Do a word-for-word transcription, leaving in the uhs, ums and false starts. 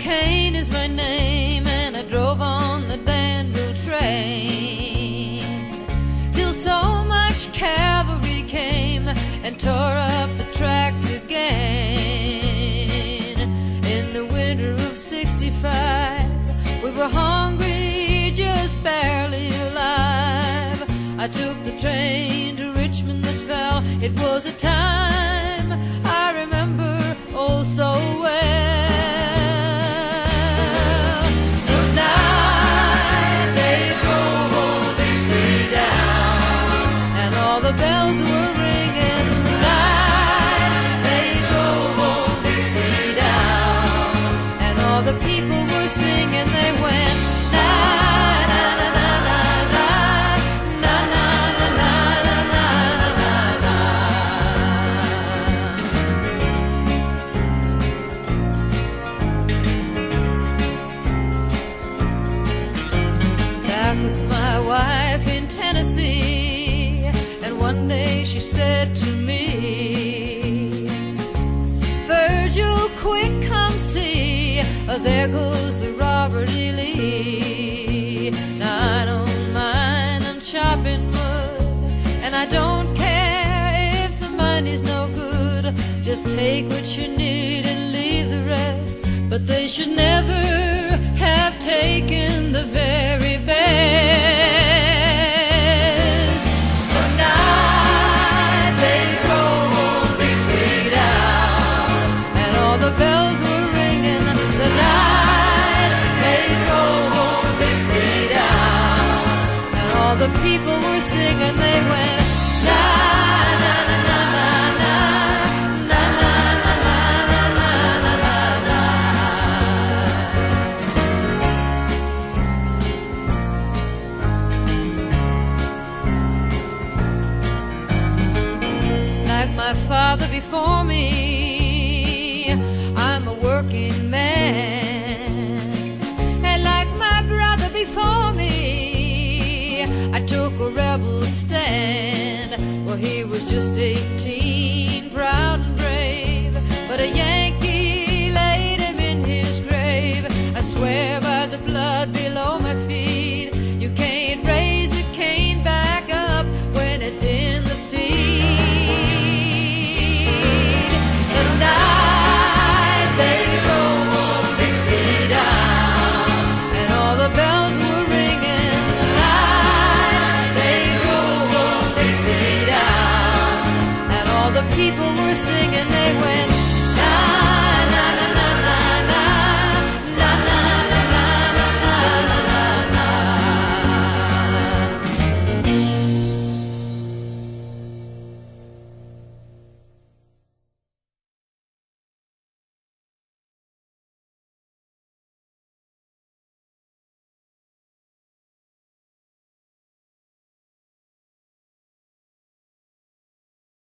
Kane is my name, and I drove on the Danville train till so much cavalry came and tore up the tracks again. In the winter of sixty-five, we were hungry, just barely alive. I took the train to Richmond that fell. It was a time I remember oh so well. The night they drove old Dixie down, and all the bells were ringing. The night they drove old Dixie down, and all the people were singing. They went na na na na na na na na na na na na. Back with my wife in Tennessee, and one day she said to me, Virgil, quick, come see, oh, there goes the Robert E. Lee. Now I don't mind, I'm chopping wood, and I don't care if the money's no good. Just take what you need and leave the rest. But they should never have taken the very best. The night they drove old Dixie down, and all the bells were ringing. The night they drove old Dixie down, and all the people were singing. They went na na na na na na na na na na na na na. Like my father before me, I'm a working man, and like my brother before me, I took a rebel stand. Well, he was just eighteen, proud and brave, but a Yankee laid him in his grave. I swear by the blood below my feet, you can't raise the cane back up when it's in the feed. The night they drove old Dixie down, and all the bells were ringing. The night they drove old Dixie down, and all the people were singing. They went